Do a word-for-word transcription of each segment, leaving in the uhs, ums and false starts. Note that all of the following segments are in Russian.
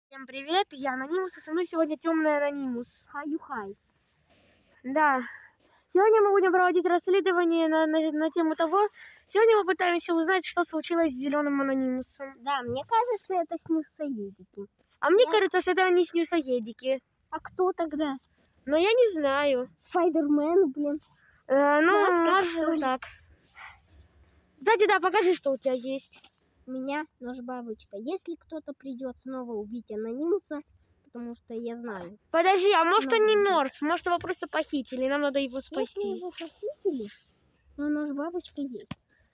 Всем привет, я Анонимус, и со мной сегодня темный Анонимус. Хаю-хай. Да, сегодня мы будем проводить расследование на, на, на тему того, сегодня мы пытаемся узнать, что случилось с зеленым Анонимусом. Да, мне кажется, это снюсоедики. А мне Я... кажется, что это не снюсоедики. А кто тогда? Но я не знаю. Спайдермен, блин. Э, ну, Маска, может так. Кстати, да, покажи, что у тебя есть. У меня нож-бабочка. Если кто-то придет снова убить Анонимуса, потому что я знаю. Подожди, а может снова он не убить. мертв? Может его просто похитили, нам надо его спасти. Если его похитили, но нож-бабочка есть.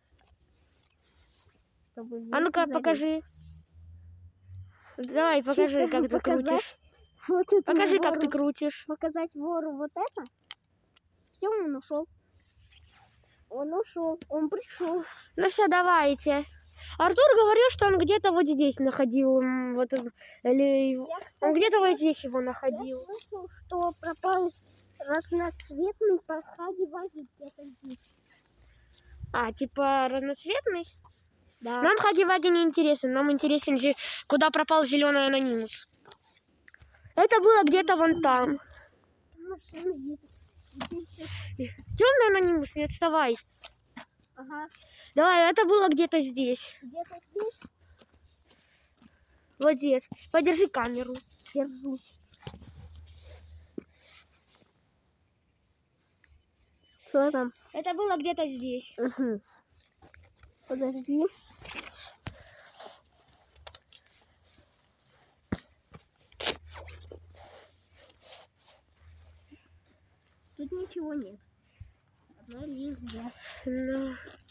Чтобы А ну-ка, залезть. покажи. Давай, покажи, Чисто как ты показать крутишь. Вот это Покажи, вору. как ты крутишь. Показать вору вот это. Все, он ушел. Он ушел, он пришел. Ну все, давайте. Артур говорил, что он где-то вот здесь находил. Вот, или... Он где-то вот здесь его находил. Я слышал, что пропал разноцветный хаги-ваги где-то здесь. А, типа разноцветный? Да. Нам хаги-ваги не интересен. Нам интересен, же, куда пропал зеленый Анонимус. Это было где-то вон там. Темный Анонимус, не отставай. Ага. Давай, это было где-то здесь. Где-то здесь? Вот здесь. Подержи камеру. Держу. Что там? Это было где-то здесь. Угу. Подожди. Тут ничего нет. Одна лишь грязь. Но...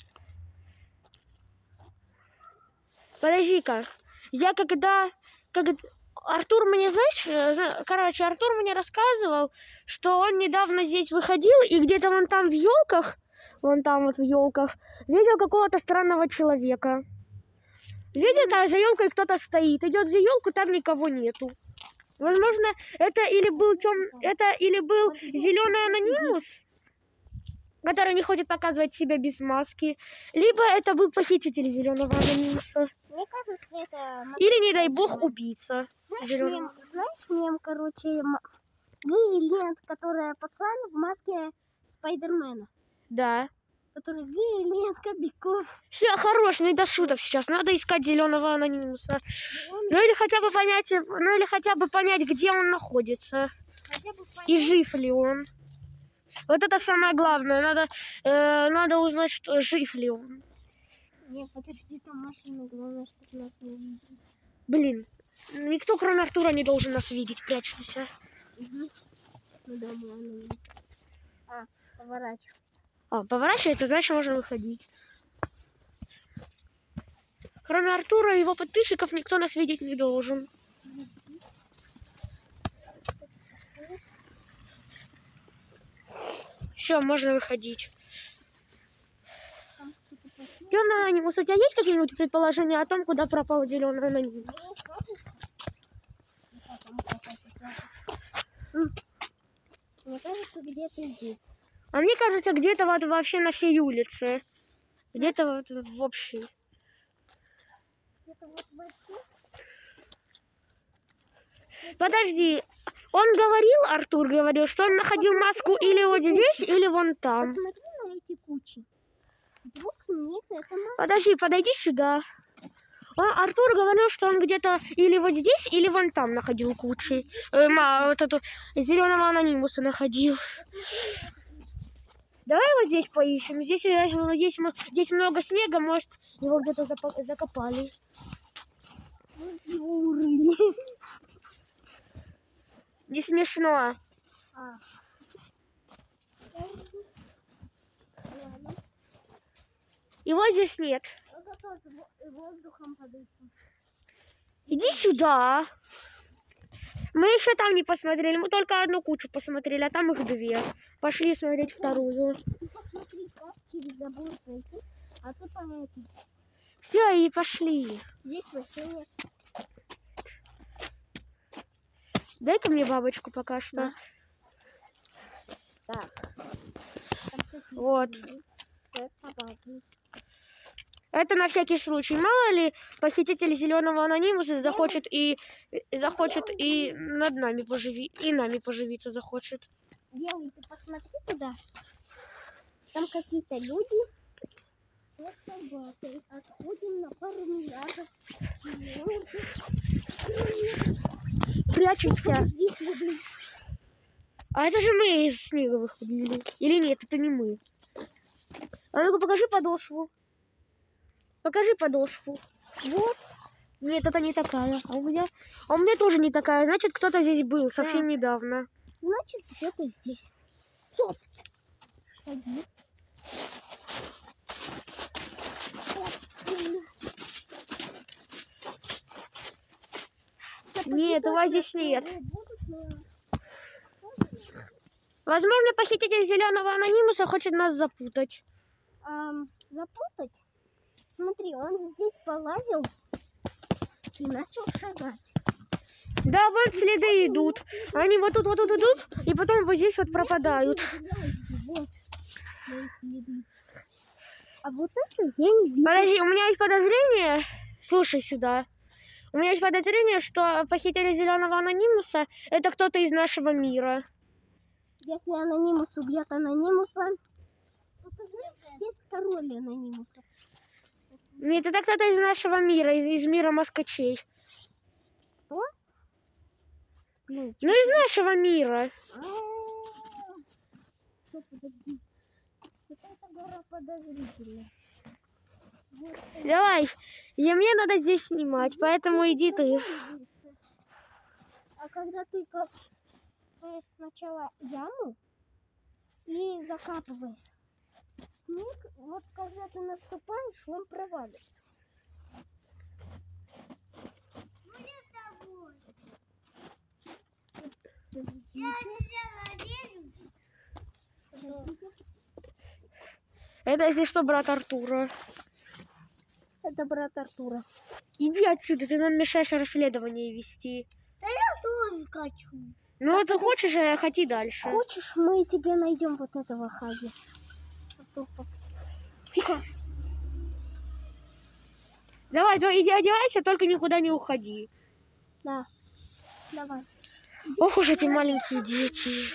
Подожди-ка. Я когда... когда... Артур мне, знаешь, короче, Артур мне рассказывал, что он недавно здесь выходил, и где-то вон там в елках, вон там вот в елках, видел какого-то странного человека. Видит, а за елкой кто-то стоит. Идет за елку, там никого нету. Возможно, это или был тем... это или был зеленый Анонимус, который не хочет показывать себя без маски, либо это был похититель зеленого Анонимуса. Мне кажется, это... Или, не дай бог, убийца. Знаешь, мем, знаешь, мем, короче, Гей-лент, которая пацан в маске Спайдермена. Да. Который Гей-лент, Кобяков. Все, хорош, не до шуток сейчас. Надо искать зеленого Анонимуса. Ну или хотя бы понять, ну или хотя бы понять, где он находится. Понять... И жив ли он. Вот это самое главное. Надо, э, надо узнать, что жив ли он. Нет, подожди, там машина, главное, чтобы нас не увидели. Блин, никто, кроме Артура, не должен нас видеть. Прячемся. Угу. Ну да, ладно. А, поворачивай. А, поворачивается, значит можно выходить. Кроме Артура и его подписчиков, никто нас видеть не должен. Все, можно выходить. Темный Анонимус, у тебя есть какие-нибудь предположения о том, куда пропал зеленый Анонимус? Мне кажется, где-то здесь. А мне кажется, где-то вот вообще на всей улице. Где-то вот в общей. Где-то вот вообще. Подожди, он говорил, Артур говорил, что он находил маску или вот здесь, или вон там. Посмотри на эти кучи. Вдруг нет, это маска. Подожди, подойди сюда. Он, Артур говорил, что он где-то или вот здесь, или вон там находил кучи. Э, ма, вот эту зеленого Анонимуса находил. Давай вот здесь поищем. Здесь, здесь, здесь много снега, может, его где-то закопали. Его урыли. Не смешно. А. Его здесь нет. Воздухом подышим. Иди сюда. Мы еще там не посмотрели. Мы только одну кучу посмотрели, а там их две. Пошли смотреть вторую. Посмотри, как через забор пройти, а ты по этой. Все, и пошли. Здесь вообще нет. Дай-ка мне бабочку пока что. Да. Так. Вот. Это на всякий случай. Мало ли похититель зеленого анонимуса захочет и захочет и над нами поживи, и нами поживиться захочет. Белый, ты посмотри туда. Там какие-то люди. Вот собакой. Отходим на пару миллиардов. Прячемся. Здесь люди. А это же мы из снега выходили. Или нет, это не мы. А ну-ка покажи подошву. Покажи подошву. Вот. Нет, это не такая. А у меня, а у меня тоже не такая. Значит, кто-то здесь был совсем Да. недавно. Значит, где-то здесь. Стоп. Шаги. Нет, у вас здесь нет. Возможно, похититель зеленого анонимуса хочет нас запутать. Ам, запутать? Смотри, он здесь полазил и начал шагать. Да, вот следы идут. Они вот тут, вот тут идут, и потом вот здесь вот пропадают. Вот мои следы. А вот это я не вижу. Подожди, у меня есть подозрение. Слушай сюда. У меня есть подозрение, что похититель зеленого анонимуса это кто-то из нашего мира. Если анонимус убьет анонимуса, есть король анонимуса. Нет, это кто-то из нашего мира, из, из мира москачей. Что? Ну, Ну, из нашего мира. А-а-а. Что, подожди. Какая-то гора подозрительная. Вот. Давай, и мне надо здесь снимать, поэтому иди ты. А когда ты копаешь сначала яму и закапываешь снег, вот когда ты наступаешь, он провалится. Это, если что, брат Артура. Это брат Артура. Иди отсюда, ты нам мешаешь расследование вести. Да я тоже хочу. Ну, ты хочешь, а хоти дальше. Хочешь, мы тебе найдем вот этого Хаги. Тихо. Давай, то иди одевайся, только никуда не уходи. Да. Давай. Ох уж эти маленькие дети.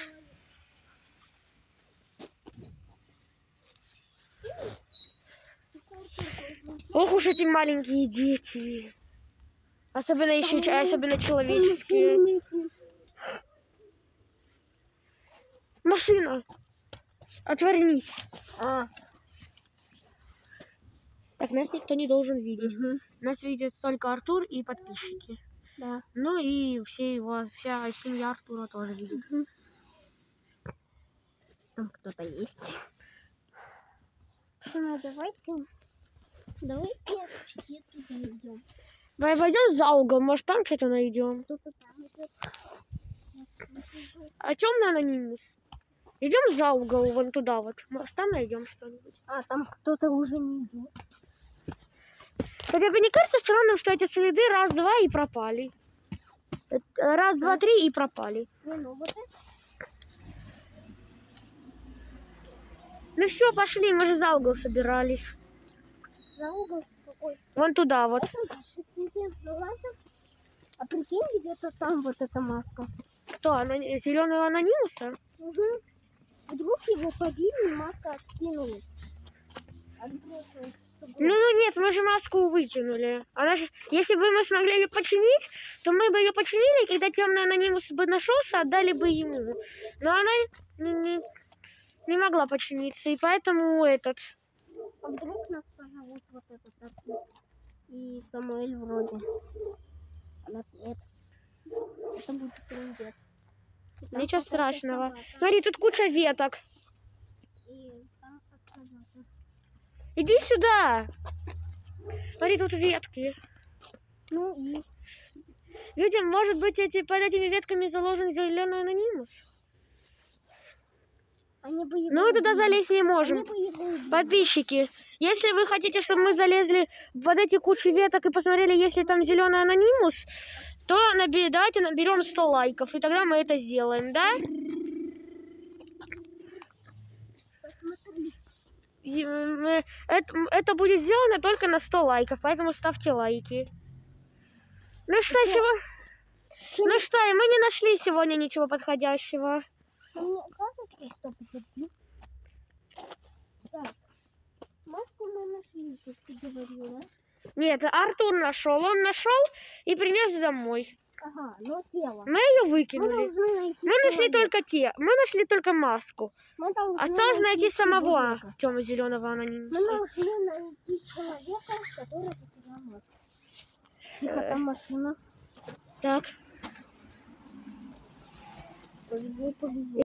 Ох уж эти маленькие дети. Особенно еще, особенно человеческие. Машина. Отвернись. А. Так нас никто не должен видеть. Угу. Нас видят только Артур и подписчики. Да. Ну и все его, вся семья Артура тоже видит. Угу. Там кто-то есть. Ну, давайте. Давайте все туда идем. Давай пойдем за угол, может там что-то найдем. Кто-то там идет. А темный анонимус? Идем за угол, вон туда вот. Может там найдем что-нибудь. А, там кто-то уже не идет. Хотя бы не кажется странным, что эти следы раз, два и пропали. Раз, два, три и пропали. Не, ну вот это. Ну все, пошли, мы же за угол собирались. За угол какой? Вон туда вот. Это наши следы залазят. А прикинь, где-то там вот эта маска. Кто? Анон... Зеленого анонимуса? Угу. Вдруг его побили, и маска откинулась. Отбросилась. Ну, ну нет, мы же маску вытянули. Она же, если бы мы смогли ее починить, то мы бы ее починили, и когда темный анонимус бы нашелся, отдали бы ему. Но она не, не, не могла починиться, и поэтому этот. А вдруг нас позовут вот этот Артур и Самуэль вроде. А нас нет. Это будет трындец. Ничего страшного. Смотри, тут куча веток. И там экскаватор. Иди сюда. Смотри, тут ветки. Ну и... Видим, может быть, эти, под этими ветками заложен зеленый анонимус. Они бы его Но мы туда убили. залезть не можем. Они бы его убили. Подписчики, если вы хотите, чтобы мы залезли под эти кучи веток и посмотрели, если там зеленый анонимус, то наби- давайте наберем сто лайков, и тогда мы это сделаем, да? Посмотри. И, э, Это, это будет сделано только на сто лайков, поэтому ставьте лайки. Ну что, Чё? сего... Ну что, и мы не нашли сегодня ничего подходящего. Мне кажется, что подожди. Так. Маску мы нашли, как ты говорила. Нет, Артур нашел, он нашел и принес домой. Ага, но тело. Мы ее Мы выкинули. должны найти Мы нашли человека. только те, мы нашли только маску. Мы должны Осталось найти самого человека. темно-зеленого Мы анонима. должны найти человека, который потерял маску. Тихо, там машина. Так. Повезло, повезло.